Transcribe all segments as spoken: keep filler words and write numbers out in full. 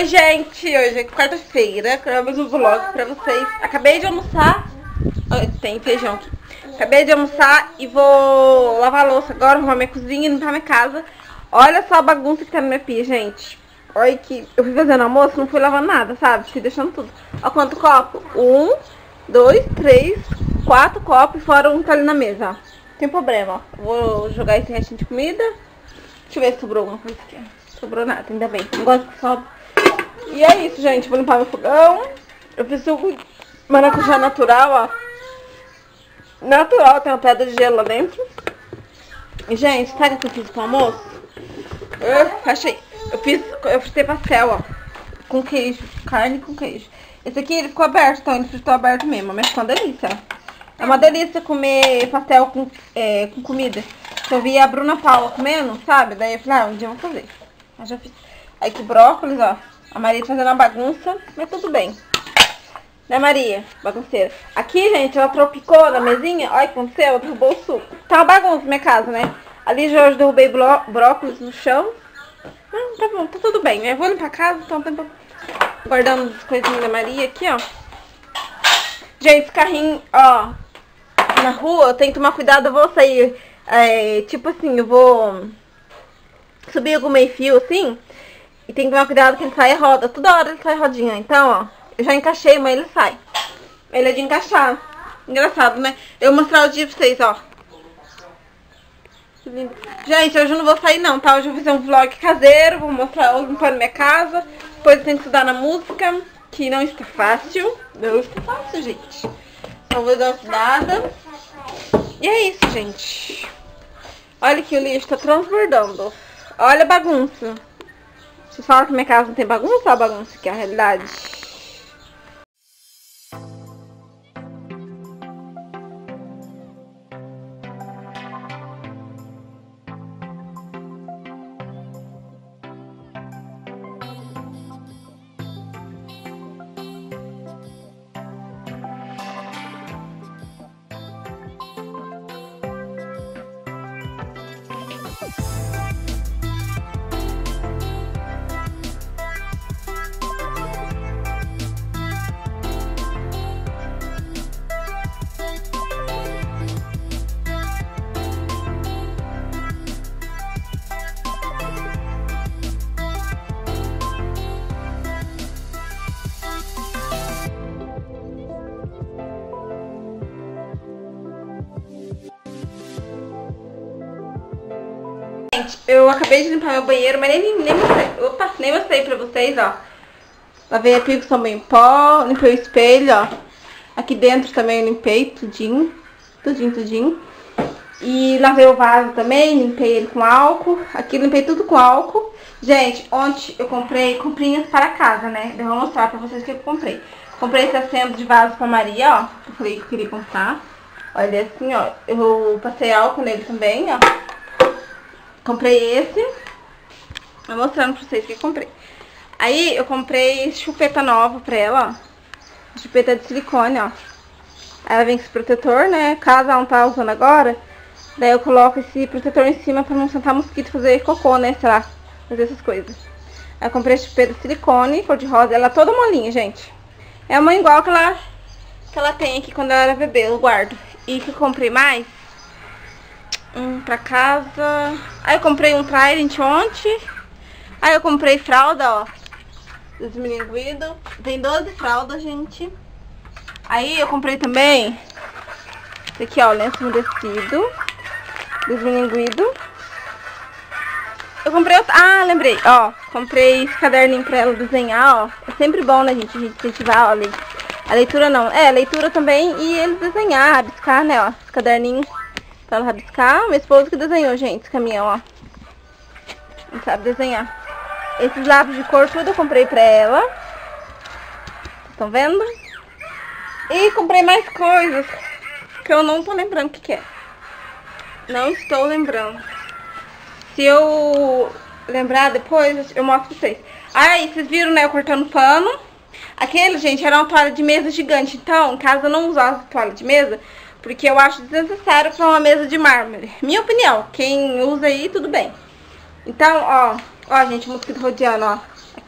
Oi, gente, hoje é quarta-feira, gravamos um vlog pra vocês. Acabei de almoçar. Tem feijão aqui. Acabei de almoçar e vou lavar a louça agora, arrumar minha cozinha e limpar minha casa. Olha só a bagunça que tá na minha pia, gente. Olha que eu fui fazendo almoço, não fui lavando nada, sabe? Fui deixando tudo. Olha quanto copo. Um, dois, três, quatro copos, fora um que tá ali na mesa, ó. Tem problema, ó. Vou jogar esse restinho de comida. Deixa eu ver se sobrou alguma coisa aqui. Sobrou nada, ainda bem. Não gosto que sobra. E é isso, gente. Vou limpar meu fogão. Eu fiz suco de maracujá natural, ó. Natural, tem uma pedra de gelo lá dentro. E, gente, sabe o que eu fiz pro almoço? Eu achei. Eu fiz, eu fritei pastel, ó. Com queijo. Carne com queijo. Esse aqui, ele ficou aberto, então ele fritou aberto mesmo. Mas ficou uma delícia, ó. É uma delícia comer pastel com, é, com comida. Eu vi a Bruna Paula comendo, sabe? Daí eu falei, ah, um dia eu vou fazer. Aí já fiz. Aí que brócolis, ó. A Maria fazendo uma bagunça, mas tudo bem. Né, Maria? Bagunceira. Aqui, gente, ela tropicou na mesinha. Olha o que aconteceu, ela derrubou o suco. Tá uma bagunça na minha casa, né? Ali já hoje derrubei brócolis no chão. Não, tá bom, tá tudo bem. Eu vou limpar a casa, então tô guardando as coisinhas da Maria aqui, ó. Gente, esse carrinho, ó, na rua, eu tenho que tomar cuidado, eu vou sair, é, tipo assim, eu vou subir algum meio fio, assim, e tem que tomar cuidado que ele sai roda, toda hora ele sai rodinha. Então, ó, eu já encaixei, mas ele sai. Ele é de encaixar. Engraçado, né? Eu vou mostrar o dia pra vocês, ó. Gente, hoje eu não vou sair não, tá? Hoje eu vou fazer um vlog caseiro, vou mostrar eu limpando minha casa. Depois eu tenho que estudar na música, que não está fácil. Não está fácil, gente. Então vou dar uma estudada. E é isso, gente. Olha que o lixo tá transbordando. Olha a bagunça. Vocês falam que minha casa não tem bagunça, ou a bagunça que é a realidade? Gente, eu acabei de limpar meu banheiro, mas nem, nem mostrei. Opa, nem mostrei pra vocês, ó. Lavei a pia com sabão em pó, limpei o espelho, ó. Aqui dentro também eu limpei tudinho. Tudinho, tudinho. E lavei o vaso também, limpei ele com álcool. Aqui limpei tudo com álcool. Gente, ontem eu comprei comprinhas para casa, né? Eu vou mostrar pra vocês o que eu comprei. Comprei esse assento de vaso pra Maria, ó. Eu falei que eu queria comprar. Olha assim, ó. Eu passei álcool nele também, ó. Comprei esse. Vou mostrando pra vocês o que eu comprei. Aí eu comprei chupeta nova pra ela, ó. Chupeta de silicone, ó. Ela vem com esse protetor, né? Caso ela não tá usando agora, daí eu coloco esse protetor em cima pra não sentar mosquito e fazer cocô, né? Sei lá, fazer essas coisas. Aí eu comprei a chupeta de silicone, cor de rosa. Ela é toda molinha, gente. É uma igual que ela, que ela tem aqui quando ela era bebê, eu guardo. E que eu comprei mais? Um pra casa. Aí eu comprei um Trident ontem. Aí eu comprei fralda, ó, dos meninos Guido. Tem doze fraldas, gente. Aí eu comprei também esse aqui, ó, lenço umedecido dos meninos Guido. Eu comprei outro... Ah, lembrei, ó. Comprei esse caderninho pra ela desenhar, ó. É sempre bom, né, gente, a gente incentivar, ó, a leitura não. É, a leitura também e eles desenhar, rabiscar, né, ó. Esse caderninho pra ela rabiscar. Meu esposo que desenhou, gente, esse caminhão, ó. Não sabe desenhar. Esses lápis de cor, tudo eu comprei pra ela. Vocês estão vendo? E comprei mais coisas que eu não tô lembrando o que que é. Não estou lembrando. Se eu lembrar depois, eu mostro pra vocês. Aí, vocês viram, né, eu cortando pano. Aquele, gente, era uma toalha de mesa gigante. Então, em casa eu não usava toalha de mesa, porque eu acho desnecessário pra uma mesa de mármore. Minha opinião. Quem usa aí, tudo bem. Então, ó, ó, gente, o mosquito rodeando, ó.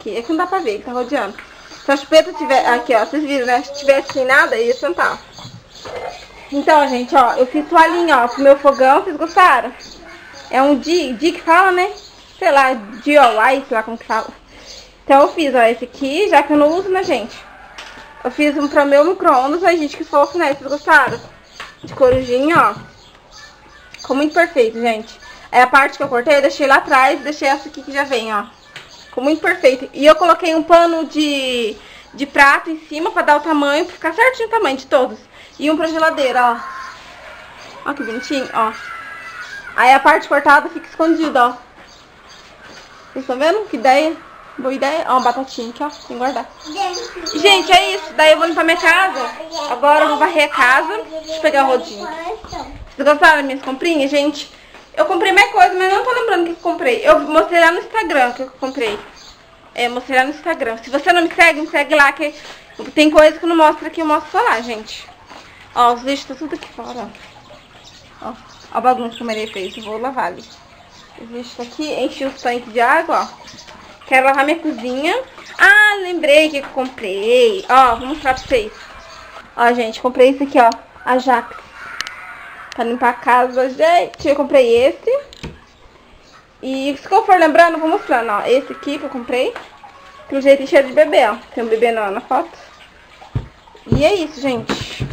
aqui. É que não dá pra ver, ele tá rodeando. Se a chupeta tiver... Aqui, ó, vocês viram, né? Se tivesse sem nada, ia sentar. Então, gente, ó, eu fiz toalhinha, ó, pro meu fogão. Vocês gostaram? É um D, D que fala, né? Sei lá, D I Y, sei lá como que fala. Então eu fiz, ó, esse aqui, já que eu não uso, né, gente? Eu fiz um pro meu micro-ondas, mas, gente, que fofo, né? Vocês gostaram? De corujinha, ó. Ficou muito perfeito, gente. Aí a parte que eu cortei, eu deixei lá atrás, deixei essa aqui que já vem, ó. Ficou muito perfeito. E eu coloquei um pano de, de prato em cima pra dar o tamanho, pra ficar certinho o tamanho de todos. E um pra geladeira, ó. Ó que bonitinho, ó. Aí a parte cortada fica escondida, ó. Vocês estão vendo? Que ideia. Boa ideia. Ó, uma batatinha aqui, ó. Tem que guardar. Gente, é isso. Daí eu vou limpar minha casa. Agora eu vou varrer a casa. Deixa eu pegar o rodinho. Vocês gostaram das minhas comprinhas, gente? Eu comprei mais coisa, mas não tô lembrando o que eu comprei. Eu mostrei lá no Instagram o que eu comprei. É, mostrei lá no Instagram. Se você não me segue, me segue lá, que tem coisa que eu não mostro aqui, eu mostro só lá, gente. Ó, os lixos tá tudo aqui fora, ó. Ó, ó a bagunça que a Maria fez. Eu vou lavar ali. Os lixos tá aqui, enchi os tanques de água, ó. Quero lavar minha cozinha. Ah, lembrei que eu comprei. Ó, vou mostrar pra vocês. Ó, gente, comprei esse aqui, ó. Ajax. Pra limpar a casa, gente. Eu comprei esse. E se eu for lembrando, eu vou mostrando, ó. Esse aqui que eu comprei. Pelo jeito tem cheiro de bebê, ó. Tem um bebê na, na foto. E é isso, gente.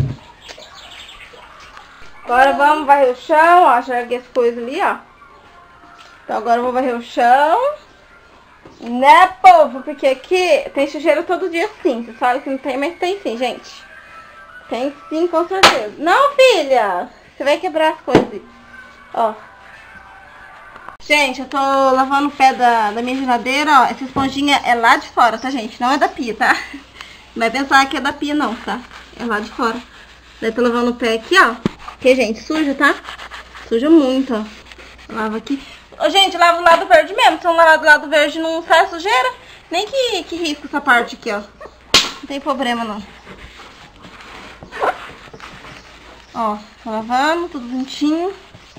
Agora vamos varrer o chão, ó. Joguei as coisas ali, ó. Então agora eu vou varrer o chão. Né, povo? Porque aqui tem sujeira todo dia sim. Você sabe que não tem, mas tem sim, gente. Tem sim, com certeza. Não, filha! Você vai quebrar as coisas. Ó. Gente, eu tô lavando o pé da, da minha geladeira, ó. Essa esponjinha é lá de fora, tá, gente? Não é da pia, tá? Não vai pensar que é da pia, não, tá? É lá de fora. Daí tô lavando o pé aqui, ó. Porque, gente, suja, tá? Suja muito, ó. Lava aqui. Ô, gente, lava o lado verde mesmo. Se não lavar do lado verde, não sai sujeira. Nem que, que risca essa parte aqui, ó. Não tem problema, não. Ó, tô lavando, tudo bonitinho.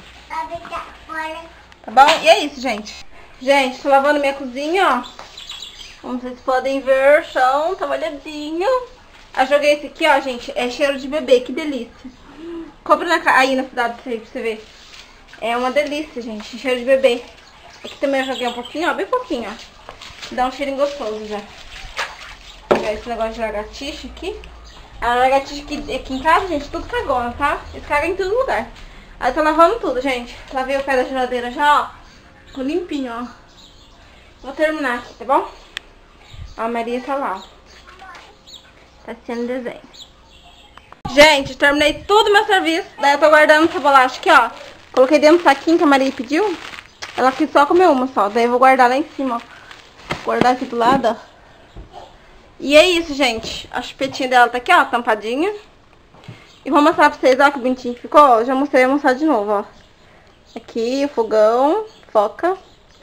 Tá bom? E é isso, gente. Gente, tô lavando minha cozinha, ó. Como vocês podem ver, o chão tá molhadinho. Eu joguei esse aqui, ó, gente. É cheiro de bebê, que delícia. Compre na, aí na cidade pra você ver. É uma delícia, gente. Cheiro de bebê. Aqui também eu joguei um pouquinho, ó. Bem pouquinho, ó. Dá um cheirinho gostoso já. Vou pegar esse negócio de lagartixa aqui. A lagartixa aqui, aqui em casa, gente, tudo cagona, tá? Eles cagam em todo lugar. Aí eu tô lavando tudo, gente. Lavei o pé da geladeira já, ó. Ficou limpinho, ó. Vou terminar aqui, tá bom? A Maria tá lá, ó. Tá sendo desenho. Gente, terminei tudo meu serviço. Daí eu tô guardando essa bolacha aqui, ó. Coloquei dentro do saquinho que a Maria pediu. Ela quis só comer uma só. Daí eu vou guardar lá em cima, ó. Guardar aqui do lado, ó. E é isso, gente. A chupetinha dela tá aqui, ó, tampadinha. E vou mostrar pra vocês, ó, que bonitinho que ficou. Eu já mostrei, vou mostrar de novo, ó. Aqui, o fogão, foca.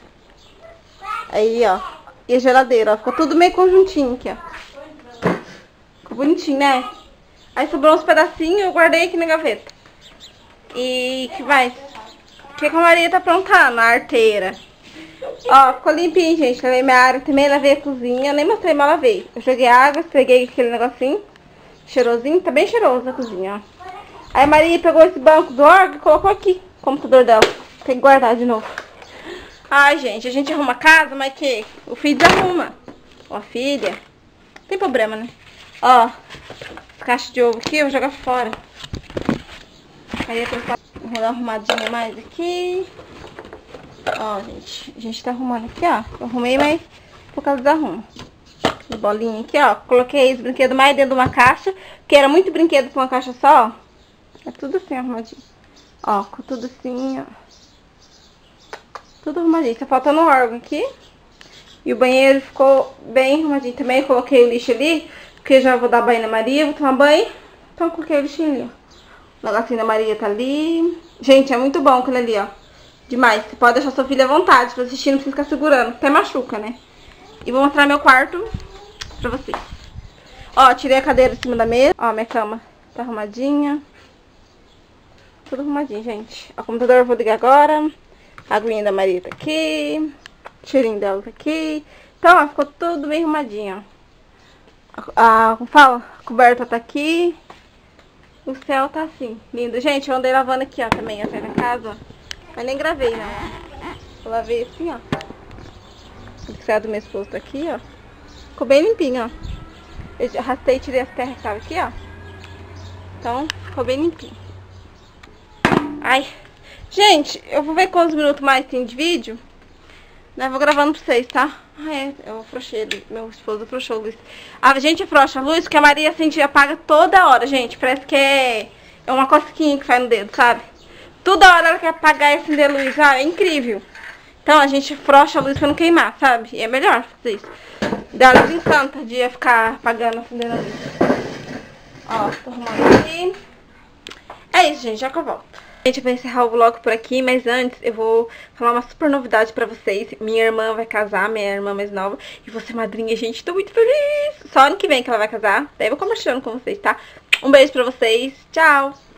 Aí, ó. E a geladeira, ó. Ficou tudo meio conjuntinho aqui, ó. Ficou bonitinho, né? Aí sobrou uns pedacinhos, eu guardei aqui na gaveta. E que mais? O que a Maria tá aprontando? A arteira. Ó, ficou limpinho, gente. Lavei minha área também, lavei a cozinha. Nem mostrei, mas lavei. Eu joguei água, peguei aquele negocinho cheirosinho. Tá bem cheiroso a cozinha, ó. Aí a Maria pegou esse banco do órgão e colocou aqui o computador dela. Tem que guardar de novo. Ai, gente, a gente arruma a casa, mas que o filho desarruma. Ó, a filha. Não tem problema, né? Ó, as caixas de ovo aqui, eu vou jogar fora. Aí vou dar uma arrumadinha mais aqui. Ó, gente, a gente tá arrumando aqui, ó. Eu arrumei, mas por causa do desarrumo. As bolinhas aqui, ó. Coloquei os brinquedos mais dentro de uma caixa, porque era muito brinquedo pra uma caixa só, ó. É tudo assim arrumadinho. Ó, com tudo assim, ó. Tudo arrumadinho. Tá faltando um órgão aqui. E o banheiro ficou bem arrumadinho também. Eu coloquei o lixo ali, porque eu já vou dar banho na Maria, vou tomar banho. Então eu coloquei o lixinho ali, ó. O negocinho da Maria tá ali. Gente, é muito bom aquilo ali, ó. Demais. Você pode deixar sua filha à vontade pra assistir, não precisa ficar segurando. Até machuca, né? E vou mostrar meu quarto pra vocês. Ó, tirei a cadeira de cima da mesa. Ó, minha cama tá arrumadinha. Tudo arrumadinho, gente. O computador eu vou ligar agora. A aguinha da Maria tá aqui. O cheirinho dela tá aqui. Então, ó, ficou tudo bem arrumadinho, ó. A, a, como fala? A coberta tá aqui. O céu tá assim, lindo. Gente, eu andei lavando aqui, ó, também, até na casa, ó. Mas nem gravei, não. Eu lavei assim, ó. O céu do meu esposo tá aqui, ó. Ficou bem limpinho, ó. Eu arrastei e tirei as terras que tava aqui, ó. Então, ficou bem limpinho. Ai. Gente, eu vou ver quantos minutos mais tem de vídeo. Né? Vou gravando pra vocês, tá? Ah, é. Eu afrouxei, meu esposo afrouxou a luz. A gente afrouxa a luz porque a Maria acende e apaga toda hora, gente. Parece que é, é uma cosquinha que faz no dedo, sabe? Toda hora ela quer apagar e acender a luz. Ah, é incrível. Então a gente afrouxa a luz pra não queimar, sabe? E é melhor fazer isso. Ela desencanta de ficar apagando, acendendo a luz. Ó, tô arrumando aqui. É isso, gente. Já que eu volto. Gente, eu vou encerrar o vlog por aqui, mas antes eu vou falar uma super novidade pra vocês. Minha irmã vai casar, minha irmã mais nova, e vou ser madrinha, gente, tô muito feliz. Só ano que vem que ela vai casar, daí eu vou compartilhando com vocês, tá? Um beijo pra vocês, tchau!